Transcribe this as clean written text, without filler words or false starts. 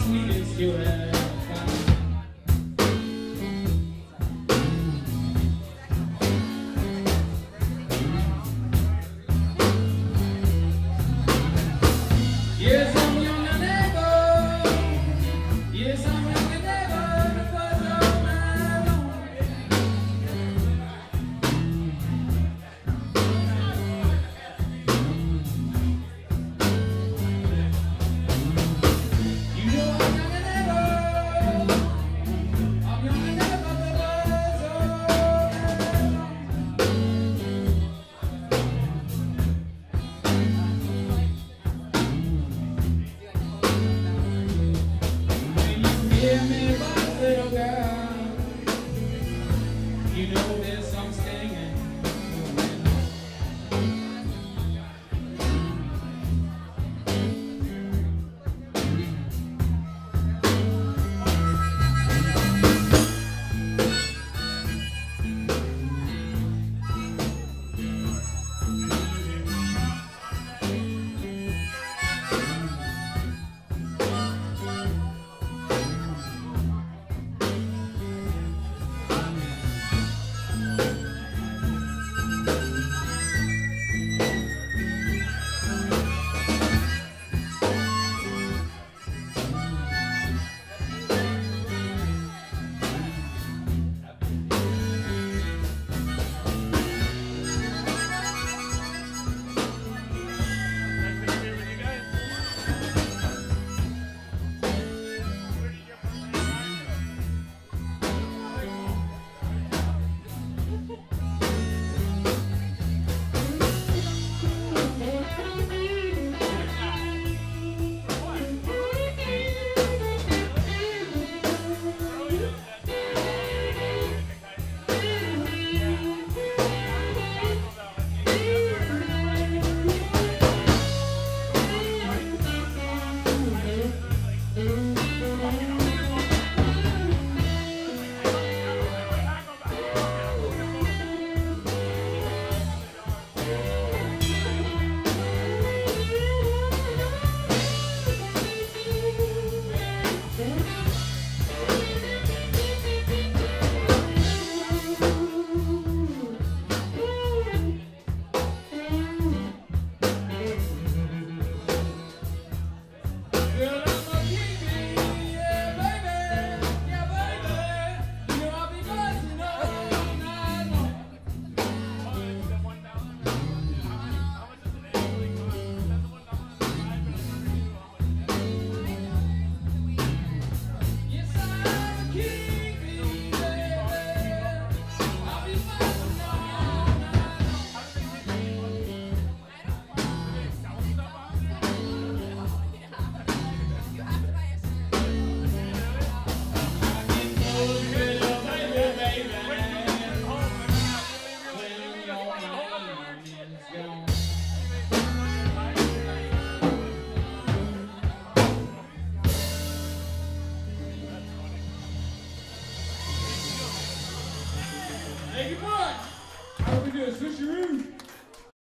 sweetest you ever found. Yes, I'm young and ever. Yes, I'm young and ever. Because all my own. You know I'm young and ever. I'm young and ever because all hear me, my little girl. You know there's some stinging. Thank you much. How do we do a switcheroo?